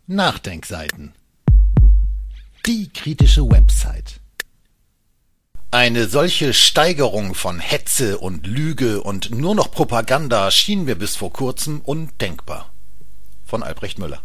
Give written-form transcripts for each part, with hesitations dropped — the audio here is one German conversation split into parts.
Nachdenkseiten. Die kritische Website. Eine solche Steigerung von Hetze und Lüge und nur noch Propaganda schien mir bis vor kurzem undenkbar. Von Albrecht Müller.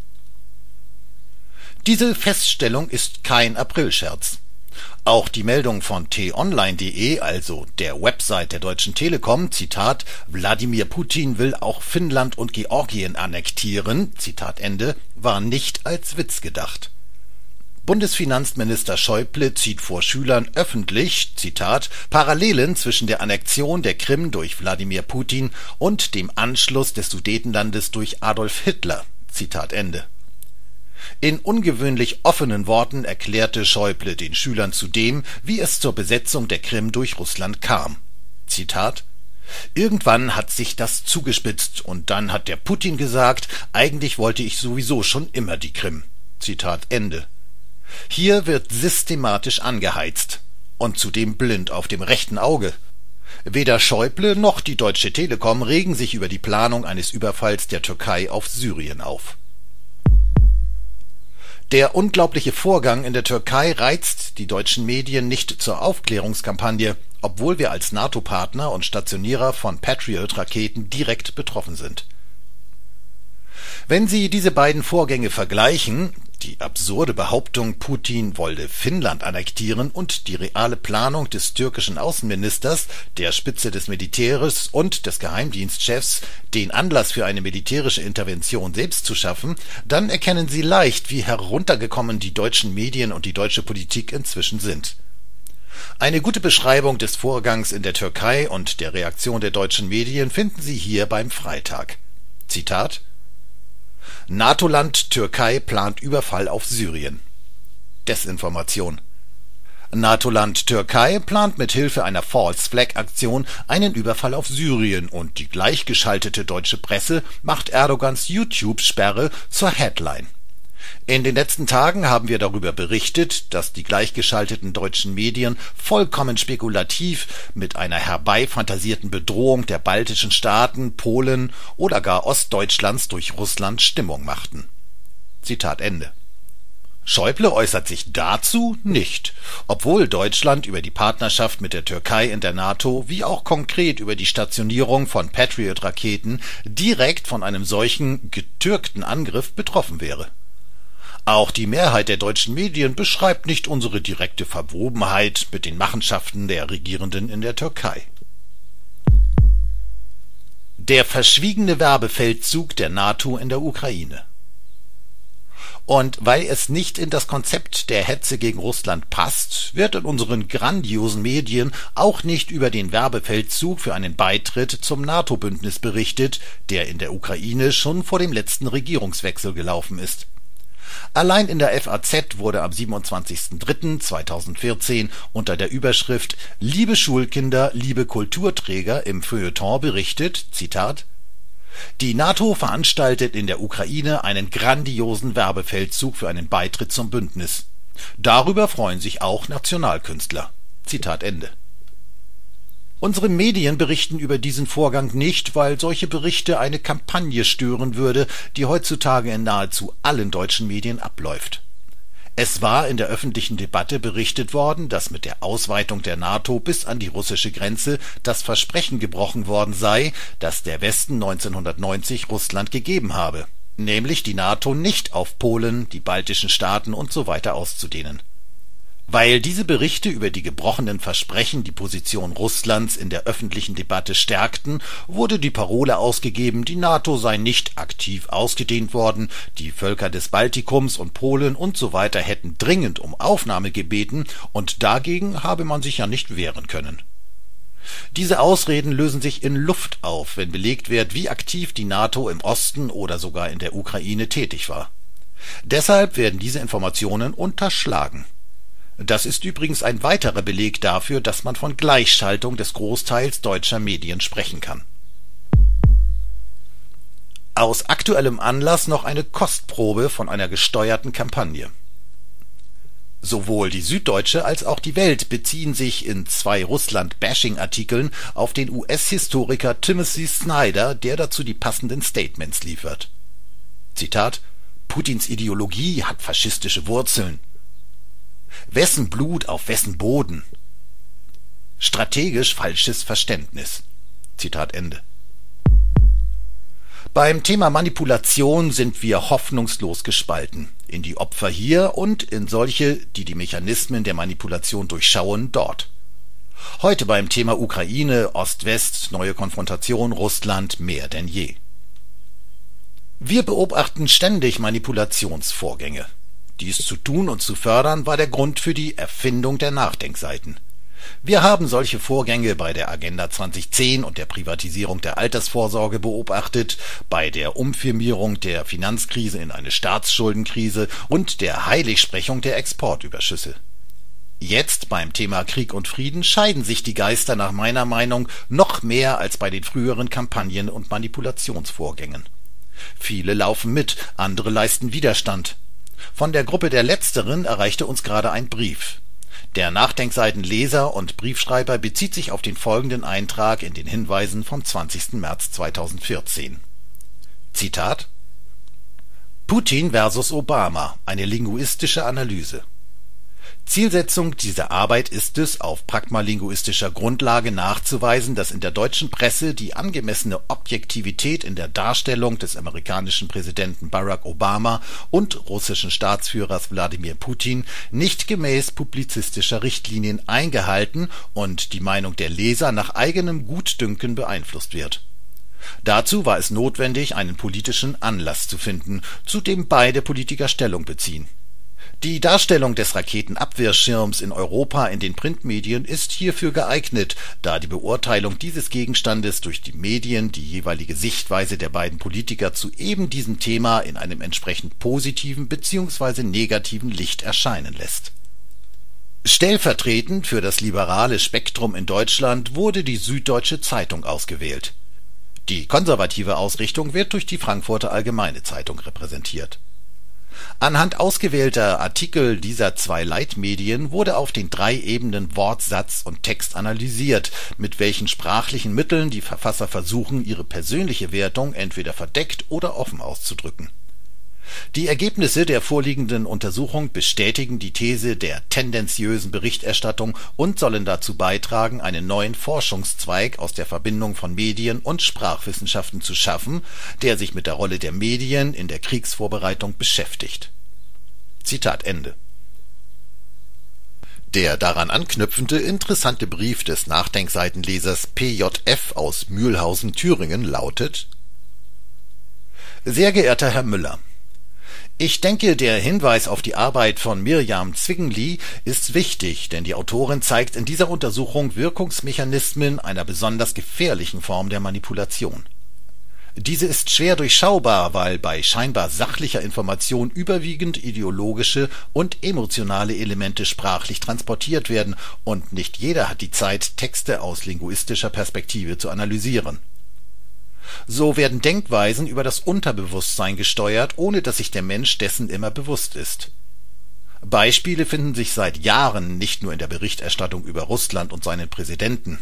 Diese Feststellung ist kein Aprilscherz. Auch die Meldung von t-online.de, also der Website der Deutschen Telekom, Zitat, Wladimir Putin will auch Finnland und Georgien annektieren, Zitat Ende, war nicht als Witz gedacht. Bundesfinanzminister Schäuble zieht vor Schülern öffentlich, Zitat, Parallelen zwischen der Annexion der Krim durch Wladimir Putin und dem Anschluss des Sudetenlandes durch Adolf Hitler, Zitat Ende. In ungewöhnlich offenen Worten erklärte Schäuble den Schülern zudem, wie es zur Besetzung der Krim durch Russland kam. Zitat: Irgendwann hat sich das zugespitzt und dann hat der Putin gesagt, eigentlich wollte ich sowieso schon immer die Krim. Zitat Ende. Hier wird systematisch angeheizt und zudem blind auf dem rechten Auge. Weder Schäuble noch die Deutsche Telekom regen sich über die Planung eines Überfalls der Türkei auf Syrien auf. Der unglaubliche Vorgang in der Türkei reizt die deutschen Medien nicht zur Aufklärungskampagne, obwohl wir als NATO-Partner und Stationierer von Patriot-Raketen direkt betroffen sind. Wenn Sie diese beiden Vorgänge vergleichen, die absurde Behauptung, Putin wolle Finnland annektieren und die reale Planung des türkischen Außenministers, der Spitze des Militärs und des Geheimdienstchefs, den Anlass für eine militärische Intervention selbst zu schaffen, dann erkennen Sie leicht, wie heruntergekommen die deutschen Medien und die deutsche Politik inzwischen sind. Eine gute Beschreibung des Vorgangs in der Türkei und der Reaktion der deutschen Medien finden Sie hier beim Freitag. Zitat: NATO-Land Türkei plant Überfall auf Syrien. Desinformation. NATO-Land Türkei plant mit Hilfe einer False-Flag-Aktion einen Überfall auf Syrien und die gleichgeschaltete deutsche Presse macht Erdogans YouTube-Sperre zur Headline. In den letzten Tagen haben wir darüber berichtet, dass die gleichgeschalteten deutschen Medien vollkommen spekulativ mit einer herbeifantasierten Bedrohung der baltischen Staaten, Polen oder gar Ostdeutschlands durch Russland Stimmung machten. Zitat Ende. Schäuble äußert sich dazu nicht, obwohl Deutschland über die Partnerschaft mit der Türkei in der NATO wie auch konkret über die Stationierung von Patriot-Raketen direkt von einem solchen getürkten Angriff betroffen wäre. Auch die Mehrheit der deutschen Medien beschreibt nicht unsere direkte Verwobenheit mit den Machenschaften der Regierenden in der Türkei. Der verschwiegene Werbefeldzug der NATO in der Ukraine. Und weil es nicht in das Konzept der Hetze gegen Russland passt, wird in unseren grandiosen Medien auch nicht über den Werbefeldzug für einen Beitritt zum NATO-Bündnis berichtet, der in der Ukraine schon vor dem letzten Regierungswechsel gelaufen ist. Allein in der FAZ wurde am 27.03.2014 unter der Überschrift »Liebe Schulkinder, liebe Kulturträger« im Feuilleton berichtet, Zitat, die NATO veranstaltet in der Ukraine einen grandiosen Werbefeldzug für einen Beitritt zum Bündnis. Darüber freuen sich auch Nationalkünstler. Zitat Ende. Unsere Medien berichten über diesen Vorgang nicht, weil solche Berichte eine Kampagne stören würde, die heutzutage in nahezu allen deutschen Medien abläuft. Es war in der öffentlichen Debatte berichtet worden, dass mit der Ausweitung der NATO bis an die russische Grenze das Versprechen gebrochen worden sei, das der Westen 1990 Russland gegeben habe, nämlich die NATO nicht auf Polen, die baltischen Staaten usw. auszudehnen. Weil diese Berichte über die gebrochenen Versprechen die Position Russlands in der öffentlichen Debatte stärkten, wurde die Parole ausgegeben, die NATO sei nicht aktiv ausgedehnt worden, die Völker des Baltikums und Polen usw. hätten dringend um Aufnahme gebeten und dagegen habe man sich ja nicht wehren können. Diese Ausreden lösen sich in Luft auf, wenn belegt wird, wie aktiv die NATO im Osten oder sogar in der Ukraine tätig war. Deshalb werden diese Informationen unterschlagen. Das ist übrigens ein weiterer Beleg dafür, dass man von Gleichschaltung des Großteils deutscher Medien sprechen kann. Aus aktuellem Anlass noch eine Kostprobe von einer gesteuerten Kampagne. Sowohl die Süddeutsche als auch die Welt beziehen sich in 2 Russland-Bashing-Artikeln auf den US-Historiker Timothy Snyder, der dazu die passenden Statements liefert. Zitat: Putins Ideologie hat faschistische Wurzeln. Wessen Blut auf wessen Boden? Strategisch falsches Verständnis. Zitat Ende. Beim Thema Manipulation sind wir hoffnungslos gespalten. In die Opfer hier und in solche, die die Mechanismen der Manipulation durchschauen, dort. Heute beim Thema Ukraine, Ost-West, neue Konfrontation, Russland mehr denn je. Wir beobachten ständig Manipulationsvorgänge. Dies zu tun und zu fördern war der Grund für die Erfindung der Nachdenkseiten. Wir haben solche Vorgänge bei der Agenda 2010 und der Privatisierung der Altersvorsorge beobachtet, bei der Umfirmierung der Finanzkrise in eine Staatsschuldenkrise und der Heiligsprechung der Exportüberschüsse. Jetzt beim Thema Krieg und Frieden scheiden sich die Geister nach meiner Meinung noch mehr als bei den früheren Kampagnen und Manipulationsvorgängen. Viele laufen mit, andere leisten Widerstand. Von der Gruppe der Letzteren erreichte uns gerade ein Brief. Der Nachdenkseitenleser und Briefschreiber bezieht sich auf den folgenden Eintrag in den Hinweisen vom 20. März 2014. Zitat: Putin versus Obama, eine linguistische Analyse. Zielsetzung dieser Arbeit ist es, auf pragmalinguistischer Grundlage nachzuweisen, dass in der deutschen Presse die angemessene Objektivität in der Darstellung des amerikanischen Präsidenten Barack Obama und russischen Staatsführers Wladimir Putin nicht gemäß publizistischer Richtlinien eingehalten und die Meinung der Leser nach eigenem Gutdünken beeinflusst wird. Dazu war es notwendig, einen politischen Anlass zu finden, zu dem beide Politiker Stellung beziehen. Die Darstellung des Raketenabwehrschirms in Europa in den Printmedien ist hierfür geeignet, da die Beurteilung dieses Gegenstandes durch die Medien die jeweilige Sichtweise der beiden Politiker zu eben diesem Thema in einem entsprechend positiven bzw. negativen Licht erscheinen lässt. Stellvertretend für das liberale Spektrum in Deutschland wurde die Süddeutsche Zeitung ausgewählt. Die konservative Ausrichtung wird durch die Frankfurter Allgemeine Zeitung repräsentiert. Anhand ausgewählter Artikel dieser zwei Leitmedien wurde auf den 3 Ebenen Wort, Satz und Text analysiert, mit welchen sprachlichen Mitteln die Verfasser versuchen, ihre persönliche Wertung entweder verdeckt oder offen auszudrücken. Die Ergebnisse der vorliegenden Untersuchung bestätigen die These der tendenziösen Berichterstattung und sollen dazu beitragen, einen neuen Forschungszweig aus der Verbindung von Medien und Sprachwissenschaften zu schaffen, der sich mit der Rolle der Medien in der Kriegsvorbereitung beschäftigt. Zitat Ende. Der daran anknüpfende interessante Brief des Nachdenkseitenlesers PJF aus Mühlhausen, Thüringen lautet: Sehr geehrter Herr Müller, ich denke, der Hinweis auf die Arbeit von Mirjam Zwingli ist wichtig, denn die Autorin zeigt in dieser Untersuchung Wirkungsmechanismen einer besonders gefährlichen Form der Manipulation. Diese ist schwer durchschaubar, weil bei scheinbar sachlicher Information überwiegend ideologische und emotionale Elemente sprachlich transportiert werden, und nicht jeder hat die Zeit, Texte aus linguistischer Perspektive zu analysieren. So werden Denkweisen über das Unterbewusstsein gesteuert, ohne dass sich der Mensch dessen immer bewusst ist. Beispiele finden sich seit Jahren nicht nur in der Berichterstattung über Russland und seinen Präsidenten.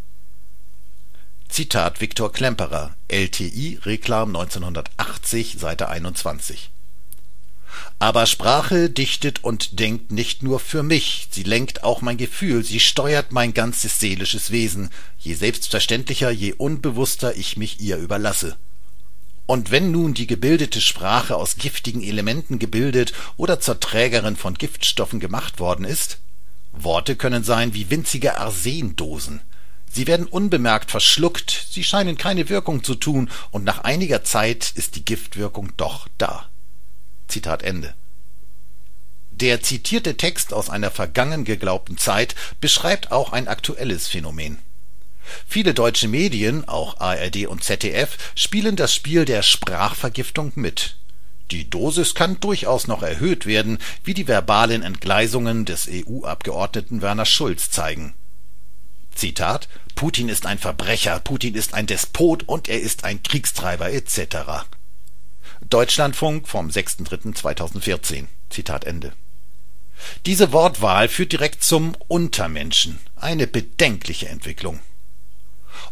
Zitat Viktor Klemperer, LTI, Reklam 1980, Seite 21. Aber Sprache dichtet und denkt nicht nur für mich, sie lenkt auch mein Gefühl, sie steuert mein ganzes seelisches Wesen, je selbstverständlicher, je unbewusster ich mich ihr überlasse. Und wenn nun die gebildete Sprache aus giftigen Elementen gebildet oder zur Trägerin von Giftstoffen gemacht worden ist, Worte können sein wie winzige Arsendosen. Sie werden unbemerkt verschluckt, sie scheinen keine Wirkung zu tun, und nach einiger Zeit ist die Giftwirkung doch da. Zitat Ende. Der zitierte Text aus einer vergangen geglaubten Zeit beschreibt auch ein aktuelles Phänomen. Viele deutsche Medien, auch ARD und ZDF, spielen das Spiel der Sprachvergiftung mit. Die Dosis kann durchaus noch erhöht werden, wie die verbalen Entgleisungen des EU-Abgeordneten Werner Schulz zeigen. Zitat: Putin ist ein Verbrecher, Putin ist ein Despot und er ist ein Kriegstreiber etc. Deutschlandfunk vom 6.3.2014. Zitat Ende. Diese Wortwahl führt direkt zum Untermenschen, eine bedenkliche Entwicklung.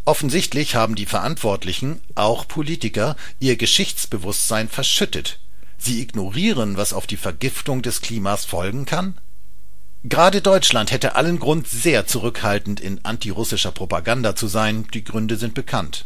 Offensichtlich haben die Verantwortlichen, auch Politiker, ihr Geschichtsbewusstsein verschüttet. Sie ignorieren, was auf die Vergiftung des Klimas folgen kann? Gerade Deutschland hätte allen Grund, sehr zurückhaltend in antirussischer Propaganda zu sein, die Gründe sind bekannt.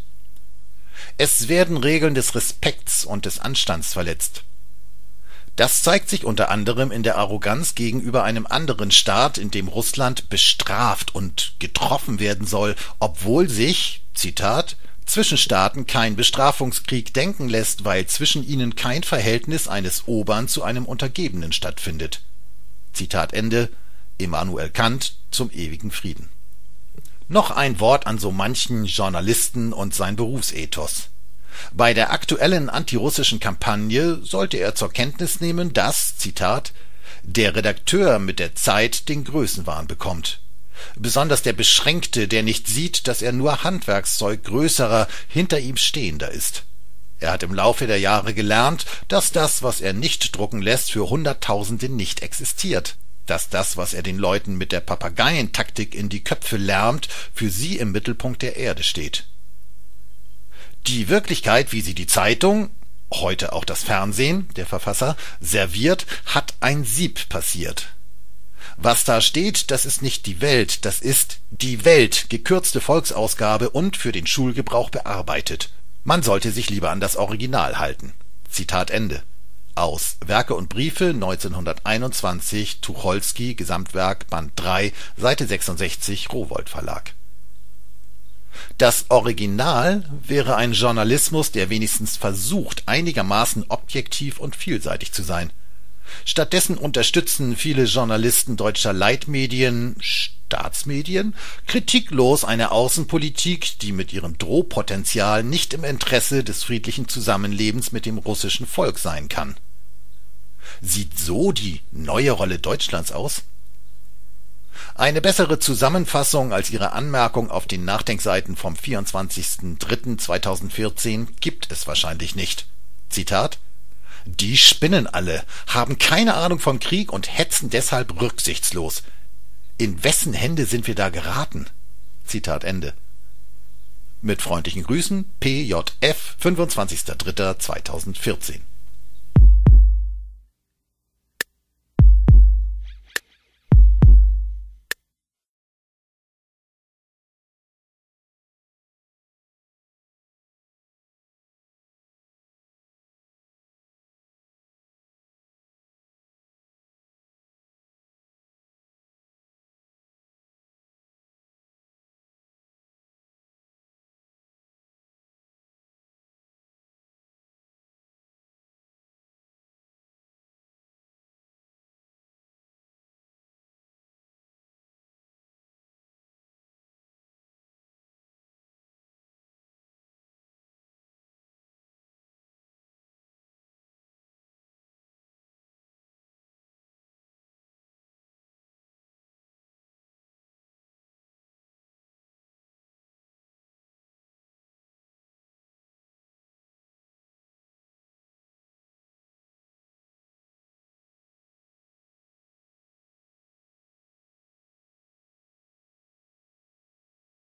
Es werden Regeln des Respekts und des Anstands verletzt. Das zeigt sich unter anderem in der Arroganz gegenüber einem anderen Staat, in dem Russland bestraft und getroffen werden soll, obwohl sich, Zitat, zwischen Staaten kein Bestrafungskrieg denken lässt, weil zwischen ihnen kein Verhältnis eines Obern zu einem Untergebenen stattfindet. Zitat Ende, Immanuel Kant zum ewigen Frieden. Noch ein Wort an so manchen Journalisten und sein Berufsethos. Bei der aktuellen antirussischen Kampagne sollte er zur Kenntnis nehmen, dass, Zitat, der Redakteur mit der Zeit den Größenwahn bekommt. Besonders der Beschränkte, der nicht sieht, dass er nur Handwerkszeug größerer, hinter ihm stehender ist. Er hat im Laufe der Jahre gelernt, dass das, was er nicht drucken lässt, für Hunderttausende nicht existiert. Dass das, was er den Leuten mit der Papageientaktik in die Köpfe lärmt, für sie im Mittelpunkt der Erde steht. Die Wirklichkeit, wie sie die Zeitung, heute auch das Fernsehen, der Verfasser, serviert, hat ein Sieb passiert. Was da steht, das ist nicht die Welt, das ist die Welt, gekürzte Volksausgabe und für den Schulgebrauch bearbeitet. Man sollte sich lieber an das Original halten. Zitat Ende. Aus Werke und Briefe 1921, Tucholsky, Gesamtwerk, Band 3, Seite 66, Rowohlt Verlag. Das Original wäre ein Journalismus, der wenigstens versucht, einigermaßen objektiv und vielseitig zu sein. Stattdessen unterstützen viele Journalisten deutscher Leitmedien, Staatsmedien, kritiklos eine Außenpolitik, die mit ihrem Drohpotenzial nicht im Interesse des friedlichen Zusammenlebens mit dem russischen Volk sein kann. Sieht so die neue Rolle Deutschlands aus? Eine bessere Zusammenfassung als ihre Anmerkung auf den Nachdenkseiten vom 24.03.2014 gibt es wahrscheinlich nicht. Zitat: Die spinnen alle, haben keine Ahnung vom Krieg und hetzen deshalb rücksichtslos. In wessen Hände sind wir da geraten? Zitat Ende. Mit freundlichen Grüßen, PJF, 25.03.2014.